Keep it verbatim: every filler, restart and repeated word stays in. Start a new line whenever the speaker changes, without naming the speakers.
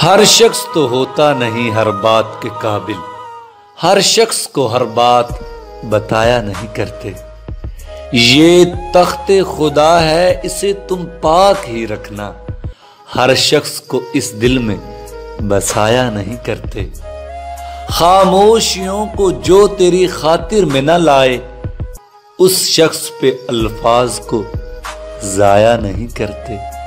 हर शख्स तो होता नहीं हर बात के काबिल, हर शख्स को हर बात बताया नहीं करते। ये तख्ते खुदा है, इसे तुम पाक ही रखना, हर शख्स को इस दिल में बसाया नहीं करते। खामोशियों को जो तेरी खातिर में न लाए, उस शख्स पे अल्फाज को जाया नहीं करते।